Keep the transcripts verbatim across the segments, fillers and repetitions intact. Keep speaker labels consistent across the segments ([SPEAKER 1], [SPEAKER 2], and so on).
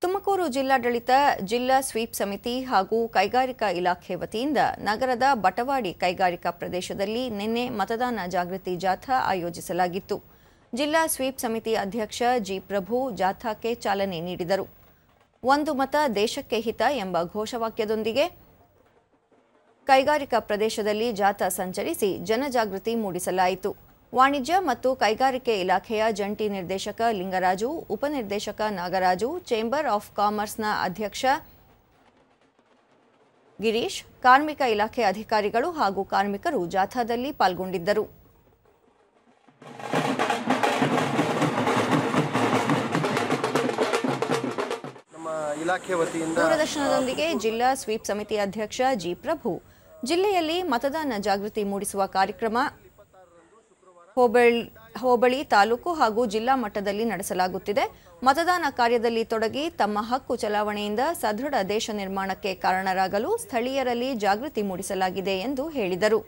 [SPEAKER 1] ತುಮಕೂರು ಜಿಲ್ಲಾಡಳಿತ ಜಿಲ್ಲಾ ಸ್ವೀಪ್ ಸಮಿತಿ ಹಾಗೂ ಕೈಗಾರಿಕಾ ಇಲಾಖೆ ವತಿಯಿಂದ ನಗರದ ಬಟವಾಡಿ ಕೈಗಾರಿಕಾ ಪ್ರದೇಶದಲ್ಲಿ ನಿನ್ನೆ ಮತದಾನ ಜಾಗೃತಿ ಜಾಥಾ ಆಯೋಜಿಸಲಾಗಿತ್ತು. ಜಿಲ್ಲಾ ಸ್ವೀಪ್ ಸಮಿತಿ ಅಧ್ಯಕ್ಷ ಜಿ ಪ್ರಭು ಜಾಥಾಕ್ಕೆ ಚಾಲನೆ ನೀಡಿದರು. ಒಂದು ಮತ ದೇಶಕ್ಕೆ ಹಿತ ಎಂಬ ಘೋಷವಾಕ್ಯದೊಂದಿಗೆ ಕೈಗಾರಿಕಾ ಪ್ರದೇಶದಲ್ಲಿ ಜಾಥಾ ಸಂಚರಿಸಿ ಜನಜಾಗೃತಿ ಮೂಡಿಸಲಾಯಿತು. ವಾಣಿಜ್ಯ ಮತ್ತು ಕೈಗಾರಿಕೆ ಇಲಾಖೆಯ ಜಂಟಿ ನಿರ್ದೇಶಕ ಲಿಂಗರಾಜು, ಉಪನಿರ್ದೇಶಕ ನಾಗರಾಜು, ಚೇಂಬರ್ ಆಫ್ ಕಾಮರ್ಸ್ನ ಅಧ್ಯಕ್ಷ ಗಿರೀಶ್, ಕಾರ್ಮಿಕ ಇಲಾಖೆ ಅಧಿಕಾರಿಗಳು ಹಾಗೂ ಕಾರ್ಮಿಕರು ಜಾಥಾದಲ್ಲಿ ಪಾಲ್ಗೊಂಡಿದ್ದರು. ದೂರದರ್ಶನದೊಂದಿಗೆ ಜಿಲ್ಲಾ ಸ್ವೀಪ್ ಸಮಿತಿ ಅಧ್ಯಕ್ಷ ಜಿ ಪ್ರಭು, ಜಿಲ್ಲೆಯಲ್ಲಿ ಮತದಾನ ಜಾಗೃತಿ ಮೂಡಿಸುವ ಕಾರ್ಯಕ್ರಮ ಹೋಬಳಿ ಹೋಬಳಿ ತಾಲೂಕು ಹಾಗೂ ಜಿಲ್ಲಾ ಮಟ್ಟದಲ್ಲಿ ನಡೆಸಲಾಗುತ್ತಿದೆ. ಮತದಾನ ಕಾರ್ಯದಲ್ಲಿ ತೊಡಗಿ ತಮ್ಮ ಹಕ್ಕು ಚಲಾವಣೆಯಿಂದ ಸದೃಢ ದೇಶ ನಿರ್ಮಾಣಕ್ಕೆ ಕಾರಣರಾಗಲು ಸ್ಥಳೀಯರಲ್ಲಿ ಜಾಗೃತಿ ಮೂಡಿಸಲಾಗಿದೆ ಎಂದು ಹೇಳಿದರು.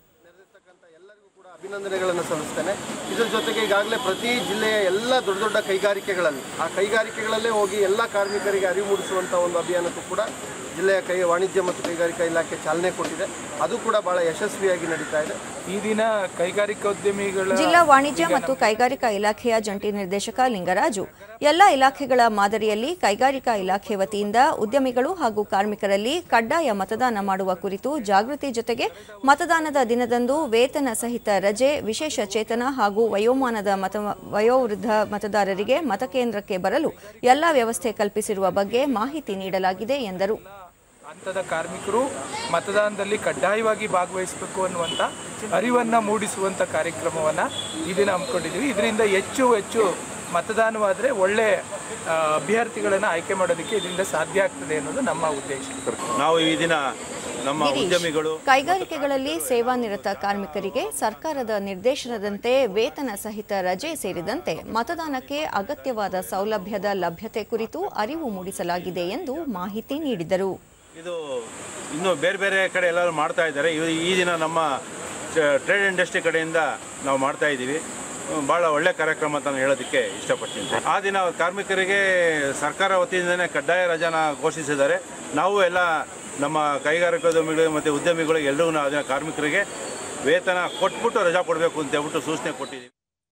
[SPEAKER 2] ಅಭಿನಂದನೆಗಳನ್ನು ಸಲ್ಲಿಸ್ತೇನೆ. ಇದರ ಜೊತೆಗೆ ಈಗಾಗಲೇ ಪ್ರತಿ ಜಿಲ್ಲೆಯ ಎಲ್ಲ ದೊಡ್ಡ ದೊಡ್ಡ ಕೈಗಾರಿಕೆಗಳಲ್ಲಿ ಆ ಕೈಗಾರಿಕೆಗಳಲ್ಲೇ ಹೋಗಿ ಎಲ್ಲ ಕಾರ್ಮಿಕರಿಗೆ ಅರಿವು ಮೂಡಿಸುವಂಥ ಒಂದು ಅಭಿಯಾನಕ್ಕೂ ಕೂಡ ಜಿಲ್ಲೆಯ ಕೈ ವಾಣಿಜ್ಯ ಮತ್ತು ಕೈಗಾರಿಕಾ ಇಲಾಖೆ ಚಾಲನೆ ಕೊಟ್ಟಿದೆ. ಅದು ಕೂಡ ಬಹಳ ಯಶಸ್ವಿಯಾಗಿ ನಡೀತಾ ಇದೆ.
[SPEAKER 3] ಈ ದಿನ ಕೈಗಾರಿಕೋದ್ಯಮಿಗಳ
[SPEAKER 1] ಜಿಲ್ಲಾ ವಾಣಿಜ್ಯ ಮತ್ತು ಕೈಗಾರಿಕಾ ಇಲಾಖೆಯ ಜಂಟಿ ನಿರ್ದೇಶಕ ಲಿಂಗರಾಜು, ಎಲ್ಲ ಇಲಾಖೆಗಳ ಮಾದರಿಯಲ್ಲಿ ಕೈಗಾರಿಕಾ ಇಲಾಖೆ ವತಿಯಿಂದ ಉದ್ಯಮಿಗಳು ಹಾಗೂ ಕಾರ್ಮಿಕರಲ್ಲಿ ಕಡ್ಡಾಯ ಮತದಾನ ಮಾಡುವ ಕುರಿತು ಜಾಗೃತಿ ಜೊತೆಗೆ ಮತದಾನದ ದಿನದಂದು ವೇತನ ಸಹಿತ ರಜೆ, ವಿಶೇಷ ಚೇತನ ಹಾಗೂ ವಯೋಮಾನದ ಮತ ವಯೋವೃದ್ಧ ಮತದಾರರಿಗೆ ಮತಕೇಂದ್ರಕ್ಕೆ ಬರಲು ಎಲ್ಲ ವ್ಯವಸ್ಥೆ ಕಲ್ಪಿಸಿರುವ ಬಗ್ಗೆ ಮಾಹಿತಿ ನೀಡಲಾಗಿದೆ ಎಂದರು.
[SPEAKER 3] ಹಂತದ ಕಾರ್ಮಿಕರು ಮತದಾನದಲ್ಲಿ ಕಡ್ಡಾಯವಾಗಿ ಭಾಗವಹಿಸಬೇಕು ಅನ್ನುವಂಥ ಅರಿವನ್ನು ಮೂಡಿಸುವಂಥ ಕಾರ್ಯಕ್ರಮವನ್ನು ಈ ದಿನ ಹಮ್ಮಿಕೊಂಡಿದ್ದೀವಿ. ಇದರಿಂದ ಹೆಚ್ಚು ಹೆಚ್ಚು ಮತದಾನವಾದರೆ ಒಳ್ಳೆ ಅಭ್ಯರ್ಥಿಗಳನ್ನು ಆಯ್ಕೆ ಮಾಡೋದಕ್ಕೆ ಇದರಿಂದ ಸಾಧ್ಯ ಆಗ್ತದೆ ಅನ್ನೋದು ನಮ್ಮ ಉದ್ದೇಶ.
[SPEAKER 4] ನಾವು ಈ ದಿನ ನಮ್ಮ ಉದ್ಯಮಿಗಳು
[SPEAKER 1] ಕೈಗಾರಿಕೆಗಳಲ್ಲಿ ಸೇವಾನಿರತ ಕಾರ್ಮಿಕರಿಗೆ ಸರ್ಕಾರದ ನಿರ್ದೇಶನದಂತೆ ವೇತನ ಸಹಿತ ರಜೆ ಸೇರಿದಂತೆ ಮತದಾನಕ್ಕೆ ಅಗತ್ಯವಾದ ಸೌಲಭ್ಯದ ಲಭ್ಯತೆ ಕುರಿತು ಅರಿವು ಮೂಡಿಸಲಾಗಿದೆ ಎಂದು ಮಾಹಿತಿ ನೀಡಿದರು.
[SPEAKER 4] ಇದು ಇನ್ನೂ ಬೇರೆ ಬೇರೆ ಕಡೆ ಎಲ್ಲರೂ ಮಾಡ್ತಾ ಇದ್ದಾರೆ. ಈ ದಿನ ನಮ್ಮ ಟ್ರೇಡ್ ಇಂಡಸ್ಟ್ರಿ ಕಡೆಯಿಂದ ನಾವು ಮಾಡ್ತಾ ಇದ್ದೀವಿ. ಭಾಳ ಒಳ್ಳೆ ಕಾರ್ಯಕ್ರಮ ಅಂತ ನಾನು ಹೇಳೋದಕ್ಕೆ ಇಷ್ಟಪಡ್ತೀನಿ. ಆ ದಿನ ಕಾರ್ಮಿಕರಿಗೆ ಸರ್ಕಾರ ವತಿಯಿಂದನೇ ಕಡ್ಡಾಯ ರಜಾನ ಘೋಷಿಸಿದ್ದಾರೆ. ನಾವು ಎಲ್ಲ ನಮ್ಮ ಕೈಗಾರಿಕೋದ್ಯಮಿಗಳು ಮತ್ತು ಉದ್ಯಮಿಗಳು ಎಲ್ಲರಿಗೂ ಆ ದಿನ ಕಾರ್ಮಿಕರಿಗೆ ವೇತನ ಕೊಟ್ಬಿಟ್ಟು ರಜಾ ಕೊಡಬೇಕು ಅಂತ ಹೇಳ್ಬಿಟ್ಟು ಸೂಚನೆ ಕೊಟ್ಟಿದ್ದೀವಿ.